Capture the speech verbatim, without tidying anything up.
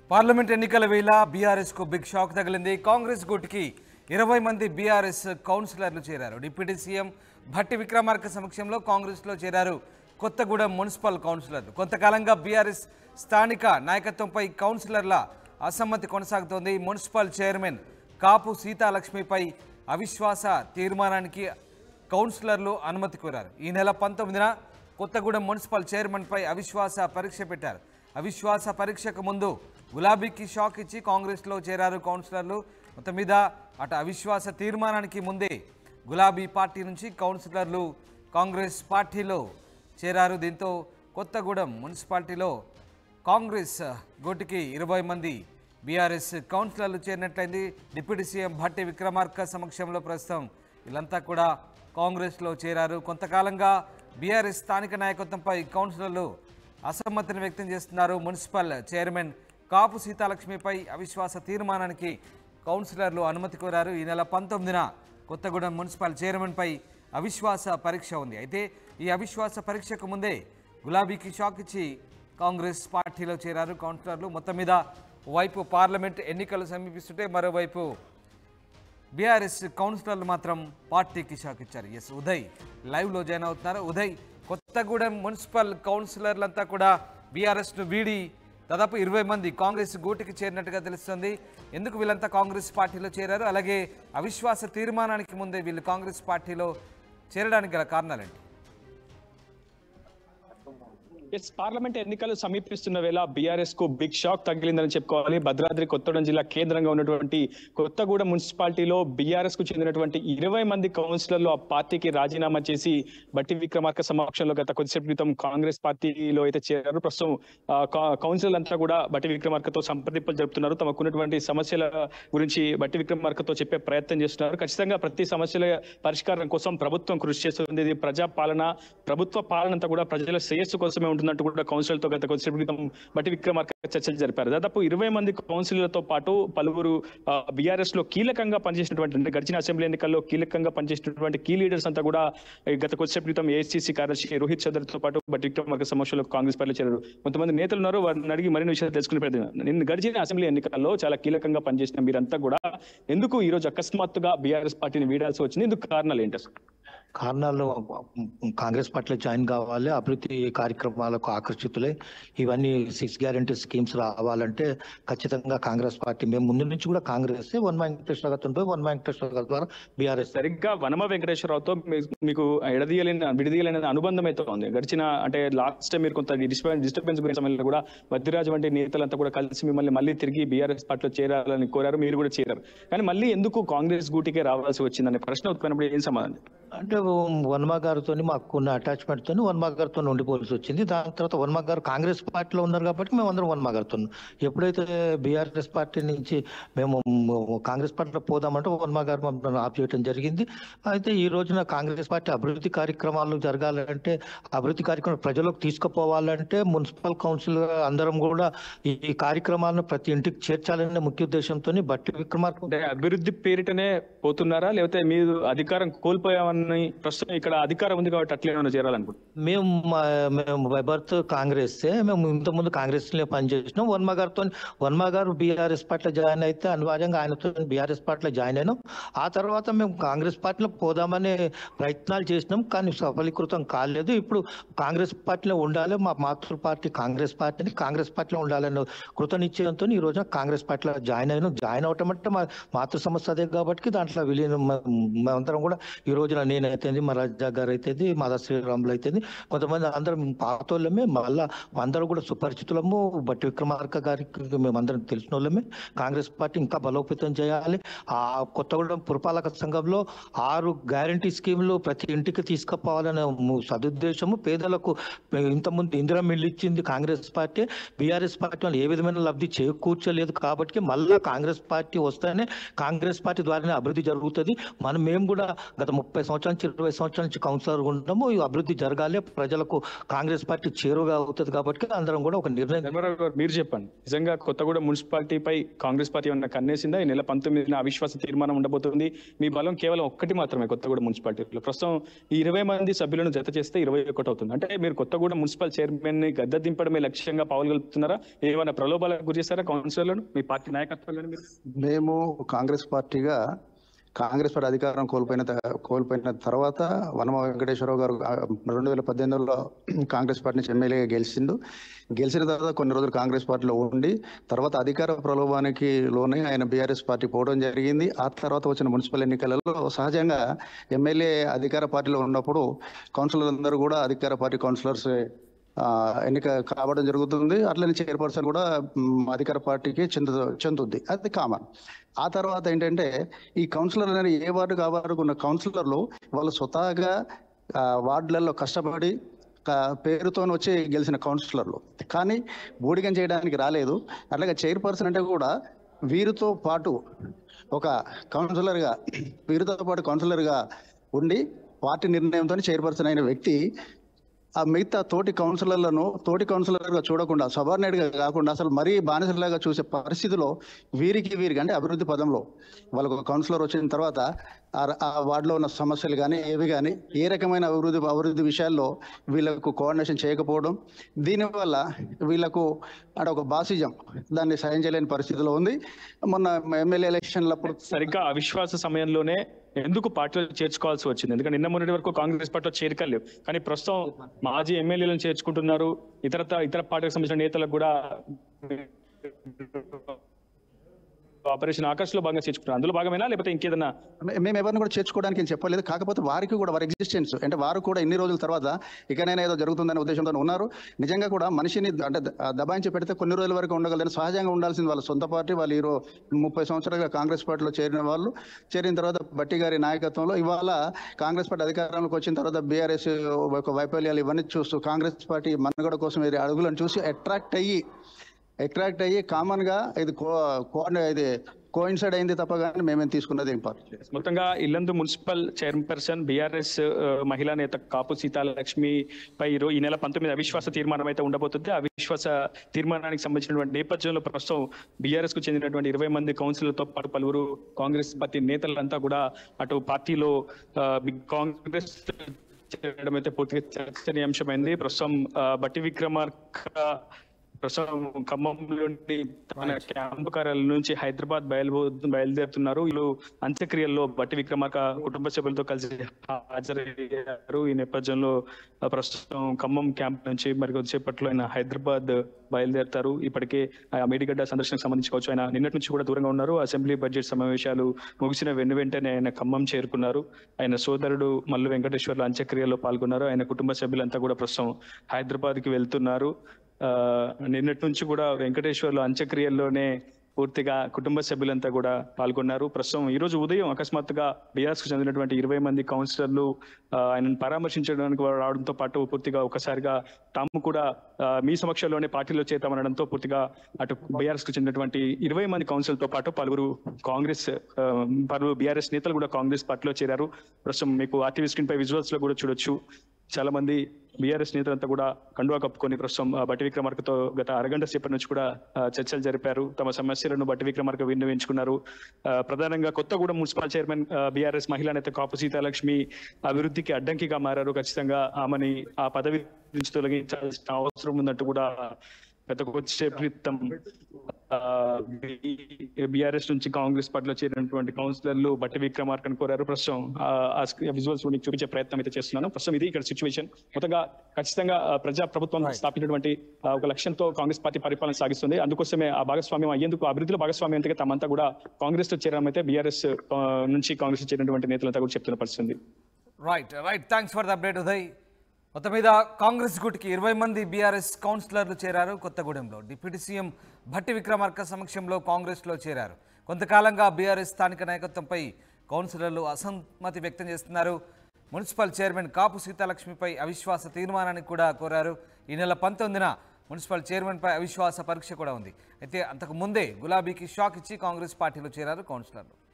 Parliament ఎన్నికల వేళ BRS కు బిగ్ షాక్ తగిలింది. కాంగ్రెస్ గుట్కి ఇరవై మంది బీఆర్ఎస్ కౌన్సిలర్లు చేరారు. డిప్యూటీ సీఎం భట్టి విక్రమార్క సమక్షంలో కాంగ్రెస్లో చేరారు కొత్తగూడెం మున్సిపల్ కౌన్సిలర్లు. కొంతకాలంగా బీఆర్ఎస్ స్థానిక నాయకత్వంపై కౌన్సిలర్ల అసమ్మతి కొనసాగుతోంది. మున్సిపల్ చైర్మన్ కాపు సీతాలక్ష్మిపై అవిశ్వాస తీర్మానానికి కౌన్సిలర్లు అనుమతి కోరారు. ఈ నెల పంతొమ్మిదిన కొత్తగూడెం మున్సిపల్ చైర్మన్పై అవిశ్వాస పరీక్ష పెట్టారు. అవిశ్వాస పరీక్షకు ముందు గులాబీకి షాక్ ఇచ్చి కాంగ్రెస్లో చేరారు కౌన్సిలర్లు. మొత్తం మీద అటు అవిశ్వాస తీర్మానానికి ముందే గులాబీ పార్టీ నుంచి కౌన్సిలర్లు కాంగ్రెస్ పార్టీలో చేరారు. దీంతో కొత్తగూడెం మున్సిపాలిటీలో కాంగ్రెస్ గోటికి ఇరవై మంది బీఆర్ఎస్ కౌన్సిలర్లు చేరినట్లయింది. డిప్యూటీ సీఎం భట్టి విక్రమార్క సమక్షంలో ప్రస్తుతం వీళ్ళంతా కూడా కాంగ్రెస్లో చేరారు. కొంతకాలంగా బీఆర్ఎస్ స్థానిక నాయకత్వంపై కౌన్సిలర్లు అసమ్మతిని వ్యక్తం చేస్తున్నారు. మున్సిపల్ చైర్మన్ కాపు సీతాలక్ష్మిపై అవిశ్వాస తీర్మానానికి కౌన్సిలర్లు అనుమతి కోరారు. ఈ నెల పంతొమ్మిదిన కొత్తగూడెం మున్సిపల్ చైర్మన్పై అవిశ్వాస పరీక్ష ఉంది. అయితే ఈ అవిశ్వాస పరీక్షకు ముందే గులాబీకి షాక్ ఇచ్చి కాంగ్రెస్ పార్టీలో చేరారు కౌన్సిలర్లు. మొత్తం మీద వైపు పార్లమెంట్ ఎన్నికలు సమీపిస్తుంటే మరోవైపు బీఆర్ఎస్ కౌన్సిలర్లు మాత్రం పార్టీకి షాక్ ఇచ్చారు. ఎస్ ఉదయ్ లైవ్లో జాయిన్ అవుతున్నారు. ఉదయ్, కొత్తగూడెం మున్సిపల్ కౌన్సిలర్లంతా కూడా బీఆర్ఎస్ను వీడి దాదాపు ఇరవై మంది కాంగ్రెస్ గూటికి చేరినట్టుగా తెలుస్తుంది. ఎందుకు వీళ్ళంతా కాంగ్రెస్ పార్టీలో చేరారు? అలాగే అవిశ్వాస తీర్మానానికి ముందే వీళ్ళు కాంగ్రెస్ పార్టీలో చేరడానికి గల కారణాలేంటి? ఎస్ పార్లమెంట్ ఎన్నికలు సమీపిస్తున్న వేళ బీఆర్ఎస్ కు బిగ్ షాక్ తగిలిందని చెప్పుకోవాలి. భద్రాద్రి కొత్తగూడెం జిల్లా కేంద్రంగా ఉన్నటువంటి కొత్తగూడెం మున్సిపాలిటీలో బీఆర్ఎస్ కు చెందినటువంటి ఇరవై మంది కౌన్సిలర్లు ఆ పార్టీకి రాజీనామా చేసి బట్టి విక్రమార్క సమక్షంలో గత కొద్దిసేపు క్రితం కాంగ్రెస్ పార్టీలో అయితే చేరారు. ప్రస్తుతం కౌన్సిలర్ అంతా కూడా బట్టి విక్రమార్కతో సంప్రదింపులు జరుపుతున్నారు. తమకున్నటువంటి సమస్యల గురించి బట్టి విక్రమార్కతో చెప్పే ప్రయత్నం చేస్తున్నారు. ఖచ్చితంగా ప్రతి సమస్యల పరిష్కారం కోసం ప్రభుత్వం కృషి చేస్తుంది. ఇది ప్రజా పాలన, ప్రభుత్వ పాలన అంతా కూడా ప్రజల శ్రేయస్సు కోసమే ఉంటున్నట్టు కూడా కౌన్సిలర్ తో గత కొద్దిసేపు క్రితం బట్టి విక్రమార్క చర్చలు జరిపారు. దాదాపు ఇరవై మంది కౌన్సిలర్లతో పాటు పలువురు బీఆర్ఎస్ లో కీలకంగా పనిచేసినటువంటి గడిచిన అసెంబ్లీ ఎన్నికల్లో కీలకంగా పనిచేసినటువంటి కీ లీడర్స్ అంతా కూడా గత కొద్దిసేపు క్రితం ఏఐసీసీ కార్యదర్శి రోహిత్ చౌదరితో పాటు బట్టి విక్రమార్క సమక్షంలో కాంగ్రెస్ పార్టీలో చేరారు. కొంతమంది నేతలు ఉన్నారు, వారిని అడిగి మరిన్ని విషయాలు తెలుసుకునే ప్రయత్నం. నిన్న గడిచిన అసెంబ్లీ ఎన్నికల్లో చాలా కీలకంగా పనిచేసిన మీరంతా కూడా ఎందుకు ఈ రోజు అకస్మాత్తుగా బీఆర్ఎస్ పార్టీని వీడాల్సి వచ్చింది? ఎందుకు కారణాలు ఏంటి? అసలు కారణాలు కాంగ్రెస్ పార్టీలో జాయిన్ కావాలి, అభివృద్ధి కార్యక్రమాలకు ఆకర్షితులై ఇవన్నీ సిక్స్ గ్యారంటీ స్కీమ్స్ రావాలంటే ఖచ్చితంగా కాంగ్రెస్ పార్టీ మేము ముందు నుంచి కూడా కాంగ్రెస్ వన్ వెంకటేశ్వర గారితో వన్ వెంకటేశ్వర గారి ద్వారా బీఆర్ఎస్ సరిగ్గా వనమ వెంకటేశ్వరరావుతో మీకు ఎడదీయలేని విడదీయలేని అనుబంధం అయితే ఉంది. గడిచిన అంటే లాస్ట్ టైం మీరు కొంత డిస్టర్బెన్స్ గురించి సమయంలో కూడా బద్దిరాజు వంటి నేతలంతా కూడా కలిసి మిమ్మల్ని మళ్ళీ తిరిగి బీఆర్ఎస్ పార్టీలో చేరాలని కోరారు, మీరు కూడా చేరారు. కానీ మళ్ళీ ఎందుకు కాంగ్రెస్ గూటికే రావాల్సి వచ్చిందనే ప్రశ్న ఉత్పన్నప్పుడు ఏం సమాధానం? అంటే వన్మా గారితో మాకు ఉన్న అటాచ్మెంట్ తోని వన్మా గారితో ఉండిపోవాల్సి వచ్చింది. దాని తర్వాత వన్మా గారు కాంగ్రెస్ పార్టీలో ఉన్నారు కాబట్టి మేము అందరం వన్మా గారితో. ఎప్పుడైతే బీఆర్ఎస్ పార్టీ నుంచి మేము కాంగ్రెస్ పార్టీలో పోదామంటే వన్మా గారు మమ్మల్ని ఆప్ చేయడం జరిగింది. అయితే ఈ రోజున కాంగ్రెస్ పార్టీ అభివృద్ధి కార్యక్రమాలు జరగాలంటే, అభివృద్ధి కార్యక్రమాలు ప్రజలకు తీసుకుపోవాలంటే మున్సిపల్ కౌన్సిల్ అందరం కూడా ఈ కార్యక్రమాలను ప్రతి ఇంటికి చేర్చాలనే ముఖ్య ఉద్దేశంతో బట్టి విక్రమార్క అభివృద్ధి పేరిటనే పోతున్నారా, లేకపోతే మీరు అధికారం కోల్పోయామని ప్రస్తుతం ఇక్కడ అధికారం ఉంది కాబట్టి అట్లే చేరాలనుకుంటున్నాం? మేము మేము బై బర్త్ కాంగ్రెస్, మేము ఇంతకుముందు కాంగ్రెస్ లో పనిచేసినాం. వన్మా గారితో వన్మా గారు బీఆర్ఎస్ పార్టీలో జాయిన్ అయితే అనివార్యంగా ఆయనతో బీఆర్ఎస్ పార్టీలో జాయిన్ అయినాం. ఆ తర్వాత మేము కాంగ్రెస్ పార్టీలో పోదామనే ప్రయత్నాలు చేసినాం, కానీ సఫలీకృతం కాలేదు. ఇప్పుడు కాంగ్రెస్ పార్టీలో ఉండాలి, మా మాతృ పార్టీ కాంగ్రెస్ పార్టీని కాంగ్రెస్ పార్టీలో ఉండాలని కృత నిశ్చయంతో ఈ రోజున కాంగ్రెస్ పార్టీలో జాయిన్ అయినాం. జాయిన్ అవటం అంటే మా మాతృ సంస్థ అదే కాబట్టి దాంట్లో విలీనం మేమందరం కూడా ఈ రోజున నేనైతే మా రాజా గారు అయితే మాదా శ్రీరాములు అయితే కొంతమంది అందరం పాతోళ్ళమే, మళ్ళా అందరూ కూడా సుపరిచితులము. బట్టి విక్రమార్క గారికి మేమందరం తెలిసిన వాళ్ళమే. కాంగ్రెస్ పార్టీ ఇంకా బలోపేతం చేయాలి. ఆ కొత్తగూడెం పురపాలక సంఘంలో ఆరు గ్యారంటీ స్కీములు ప్రతి ఇంటికి తీసుకుపోవాలనే సదుద్దేశము. పేదలకు ఇంతకుముందు ఇందిరా మిల్లు ఇచ్చింది కాంగ్రెస్ పార్టీ, బీఆర్ఎస్ పార్టీ వాళ్ళు ఏ విధమైన లబ్ధి చేకూర్చలేదు. కాబట్టి మళ్ళా కాంగ్రెస్ పార్టీ వస్తేనే కాంగ్రెస్ పార్టీ ద్వారానే అభివృద్ధి జరుగుతుంది. మనం మేము కూడా గత ముప్పై సంవత్సరాల నుంచి ఇరవై సంవత్సరాల నుంచి కౌన్సిలర్ ఉంటాము, ఈ అభివృద్ధి జరగాలి, ప్రజలకు కాంగ్రెస్ పార్టీ చేరువగా అవుతుంది కాబట్టి అందరం కూడా ఒక నిర్ణయం. ధర్మారావు గారు మీరు చెప్పండి, నిజంగా కొత్తగూడెం మున్సిపాలిటీపై కాంగ్రెస్ పార్టీ ఏమన్నా కన్నేసిందా? ఈ నెల పంతొమ్మిదిన అవిశ్వాస తీర్మానం ఉండబోతుంది. మీ బలం కేవలం ఒక్కటి మాత్రమే కొత్తగూడెం మున్సిపాలిటీలో. ప్రస్తుతం ఈ ఇరవై మంది సభ్యులను జత చేస్తే ఇరవై ఒకటి అవుతుంది. అంటే మీరు కొత్తగూడెం మున్సిపల్ చైర్మన్ ని గద్దె దింపడమే లక్ష్యంగా పాల్గొలుపుతున్నారా? ఏమైనా ప్రలోభాలకు గురి చేస్తారా కౌన్సిలర్లను మీ పార్టీ నాయకత్వాలను? మీరు మేము కాంగ్రెస్ పార్టీగా కాంగ్రెస్ పార్టీ అధికారం కోల్పోయిన త- కోల్పోయిన తర్వాత వనమ వెంకటేశ్వరరావు గారు ఆ, రెండు వేల పద్దెనిమిదిలో కాంగ్రెస్ పార్టీ నుంచి ఎమ్మెల్యేగా గెలిచిండు. గెలిచిన తర్వాత కొన్ని రోజులు కాంగ్రెస్ పార్టీలో ఉండి తర్వాత అధికార ప్రలోభానికి లోనే ఆయన బీఆర్ఎస్ పార్టీ పోవడం జరిగింది. ఆ తర్వాత వచ్చిన మున్సిపల్ ఎన్నికలలో సహజంగా ఎమ్మెల్యే అధికార పార్టీలో ఉన్నప్పుడు కౌన్సిలర్ అందరూ కూడా అధికార పార్టీ కౌన్సిలర్స్ ఆ, ఎన్నిక కావడం జరుగుతుంది. అట్లనే చైర్పర్సన్ కూడా మ్, అధికార పార్టీకి చెందు చెందుద్ది, అది కామన్. ఆ తర్వాత ఏంటంటే ఈ కౌన్సిలర్ అనేది ఏ వార్డు ఆ వార్డుకు ఉన్న కౌన్సిలర్లు వాళ్ళు స్వతహాగా ఆ, వార్డులలో కష్టపడి క- పేరుతో వచ్చి గెలిచిన కౌన్సిలర్లు, కానీ బూడిగం చేయడానికి రాలేదు. అట్లాగే చైర్పర్సన్ అంటే కూడా వీరితో పాటు ఒక కౌన్సిలర్గా వీరితో పాటు కౌన్సిలర్గా ఉండి పార్టీ నిర్ణయంతో చైర్పర్సన్ అయిన వ్యక్తి ఆ మిగతా తోటి కౌన్సిలర్లను తోటి కౌన్సిలర్గా చూడకుండా సబార్డినేట్గా కాకుండా అసలు మరీ బానిసలాగా చూసే పరిస్థితిలో వీరికి వీరికి అంటే అభివృద్ధి పదంలో వాళ్ళకు ఒక కౌన్సిలర్ వచ్చిన తర్వాత ఆ- ఆ వార్డులో ఉన్న సమస్యలు కానీ ఏవి కానీ ఏ రకమైన అభివృద్ధి అభివృద్ధి విషయాల్లో వీళ్ళకు కోఆర్డినేషన్ చేయకపోవడం, దీనివల్ల వీళ్ళకు అంటే ఒక బాసిజం దాన్ని సహించలేని పరిస్థితిలో ఉంది. మొన్న ఎమ్మెల్యే ఎలక్షన్లప్పుడు సరిగ్గా అవిశ్వాస సమయంలోనే ఎందుకు పార్టీలో చేర్చుకోవాల్సి వచ్చింది? ఎందుకంటే నిన్న మొన్నటి వరకు కాంగ్రెస్ పార్టీలో చేరికలు లేవు, కానీ ప్రస్తుతం మాజీ ఎమ్మెల్యేలను చేర్చుకుంటున్నారు. ఇతర ఇతర పార్టీకి సంబంధించిన నేతలకు కూడా ఆపరేషన్ ఆకర్ష్ లో భాగంగా చేర్చుకుంటారు. అందులో భాగమేనా లేకపోతే ఇంకేదన్నా? మే- మేము ఎవరిని కూడా చేర్చుకోవడానికి ఏం చెప్పలేదు. కాకపోతే వారికి కూడా వారి ఎగ్జిస్టెన్స్ అంటే వారు కూడా ఇన్ని రోజుల తర్వాత ఇకనైనా ఏదో జరుగుతుందనే ఉద్దేశంతో ఉన్నారు. నిజంగా కూడా మనిషిని అంటే ద- దబాయించి పెడితే కొన్ని రోజుల వరకు ఉండగలని సహజంగా ఉండాల్సింది వాళ్ళ సొంత పార్టీ. వాళ్ళు ఈరో ముప్పై సంవత్సరాలుగా కాంగ్రెస్ పార్టీలో చేరిన వాళ్ళు, చేరిన తర్వాత బట్టి గారి నాయకత్వంలో ఇవాళ కాంగ్రెస్ పార్టీ అధికారంలోకి వచ్చిన తర్వాత బీఆర్ఎస్ ఒక వైఫల్యాలు ఇవన్నీ చూస్తూ కాంగ్రెస్ పార్టీ మనుగడ కోసం ఈ అడుగులను చూసి అట్రాక్ట్ అయ్యి అట్రాక్ట్ అయ్యి కామన్ గా ఇది కో కో- ఇది కోయిన్సైడ్ అయింది తప్ప కానీ మేమేం తీసుకున్నది ఏం పార్టీ. మొత్తంగా ఇల్లందు మున్సిపల్ చైర్పర్సన్ బీఆర్ఎస్ మహిళా నేత కాపు సీతాలక్ష్మి పై ఈరో- ఈ నెల పంతొమ్మిది అవిశ్వాస తీర్మానం అయితే ఉండబోతుంది. అవిశ్వాస తీర్మానానికి సంబంధించినటువంటి నేపథ్యంలో ప్రస్తుతం బీఆర్ఎస్ కు చెందినటువంటి ఇరవై మంది కౌన్సిలర్లతో పాటు పలువురు కాంగ్రెస్ పార్టీ నేతలంతా కూడా అటు పార్టీలో ఆ, బి- కాంగ్రెస్ చేయడం అయితే పూర్తిగా చర్చనీయాంశమైంది. ప్రస్తుతం ఆ, బట్టి విక్రమార్క ప్రస్తుతం ఖమ్మంలోని తన క్యాంపు కార్యాలయం నుంచి హైదరాబాద్ బయలు బయలుదేరుతున్నారు. వీళ్ళు అంత్యక్రియల్లో బట్టి విక్రమార్క కుటుంబ సభ్యులతో కలిసి హాజరయ్యారు. ఈ నేపథ్యంలో ఆ, ప్రస్తుతం ఖమ్మం క్యాంప్ నుంచి మరి కొద్దిసేపట్లో ఆయన హైదరాబాద్ బయలుదేరుతారు. ఇప్పటికే ఆ మేడిగడ్డ సందర్శనకు సంబంధించి కావచ్చు ఆయన నిన్నటి నుంచి కూడా దూరంగా ఉన్నారు. అసెంబ్లీ బడ్జెట్ సమావేశాలు ముగిసిన వెను వెంటనే ఆయన ఖమ్మం చేరుకున్నారు. ఆయన సోదరుడు మల్లు వెంకటేశ్వర్లు అంత్యక్రియల్లో పాల్గొన్నారు. ఆయన కుటుంబ సభ్యులంతా కూడా ప్రస్తుతం హైదరాబాద్ కి వెళ్తున్నారు. ఆ నిన్నటి నుంచి కూడా వెంకటేశ్వర్లు అంత్యక్రియల్లోనే పూర్తిగా కుటుంబ సభ్యులంతా కూడా పాల్గొన్నారు. ప్రస్తుతం ఈ రోజు ఉదయం అకస్మాత్తుగా బీఆర్ఎస్ కు చెందినటువంటి ఇరవై మంది కౌన్సిలర్లు ఆ, ఆయనను పరామర్శించడానికి రావడంతో పాటు పూర్తిగా ఒకసారిగా తాము కూడా ఆ, మీ సమక్షంలోనే పార్టీలో చేతామనడంతో పూర్తిగా అటు బీఆర్ఎస్ కు చెందినటువంటి ఇరవై మంది కౌన్సిలర్తో పాటు పలువురు కాంగ్రెస్ ఆ, పలువురు బీఆర్ఎస్ నేతలు కూడా కాంగ్రెస్ పార్టీలో చేరారు. ప్రస్తుతం మీకు ఆర్టీవీ స్క్రీన్ పై విజువల్స్ లో కూడా చూడొచ్చు. చాలా మంది బీఆర్ఎస్ నేతలంతా కూడా కండువా కప్పుకొని ప్రస్తుతం ఆ, బట్టి విక్రమార్కతో గత అరగంట సేపటి నుంచి కూడా ఆ, చర్చలు జరిపారు. తమ సమస్యలను బట్టి విక్రమార్క విన్నవించుకున్నారు. ఆ, ప్రధానంగా కొత్తగూడెం మున్సిపల్ చైర్మన్ బీఆర్ఎస్ మహిళా నేత కాపు సీతాలక్ష్మి అభివృద్ధికి అడ్డంకిగా మారారు. ఖచ్చితంగా ఆమెని ఆ పదవి నుంచి తొలగించాల్సిన అవసరం ఉందంటూ కూడా గత కొద్దిసేపు క్రితం బీఆర్ఎస్ నుంచి కాంగ్రెస్ పార్టీలో చేరినటువంటి కౌన్సిలర్లు బట్టి విక్రమార్కను కోరారు. ప్రస్తుతం విజువల్స్ మీకు చూపించే ప్రయత్నం అయితే చేస్తున్నాను. ప్రస్తుతం ఇది ఇక్కడ సిచ్యువేషన్. మొత్తంగా ఖచ్చితంగా ఆ, ప్రజా ప్రభుత్వం స్థాపించినటువంటి ఆ, ఒక లక్ష్యంతో కాంగ్రెస్ పార్టీ పరిపాలన సాగిస్తుంది. అందుకోసమే ఆ భాగస్వామ్యం అయ్యేందుకు అభివృద్ధిలో భాగస్వామ్యం అంతగా తమంతా కూడా కాంగ్రెస్ లో చేరడం అయితే బీఆర్ఎస్ నుంచి కాంగ్రెస్ లో చేరినటువంటి నేతలంతా కూడా చెప్తున్న పరిస్థితి. Right right thanks for the update Uday. మొత్తం మీద కాంగ్రెస్ గుట్కి ఇరవై మంది బీఆర్ఎస్ కౌన్సిలర్లు చేరారు కొత్తగూడెంలో. డిప్యూటీ సీఎం భట్టి విక్రమార్క సమక్షంలో కాంగ్రెస్లో చేరారు. కొంతకాలంగా బీఆర్ఎస్ స్థానిక నాయకత్వంపై కౌన్సిలర్లు అసమ్మతి వ్యక్తం చేస్తున్నారు. మున్సిపల్ చైర్మన్ కాపు సీతాలక్ష్మిపై అవిశ్వాస తీర్మానానికి కూడా కోరారు. ఈ నెల పంతొమ్మిదిన మున్సిపల్ చైర్మన్పై అవిశ్వాస పరీక్ష కూడా ఉంది. అయితే అంతకు ముందే గులాబీకి షాక్ ఇచ్చి కాంగ్రెస్ పార్టీలో చేరారు కౌన్సిలర్లు.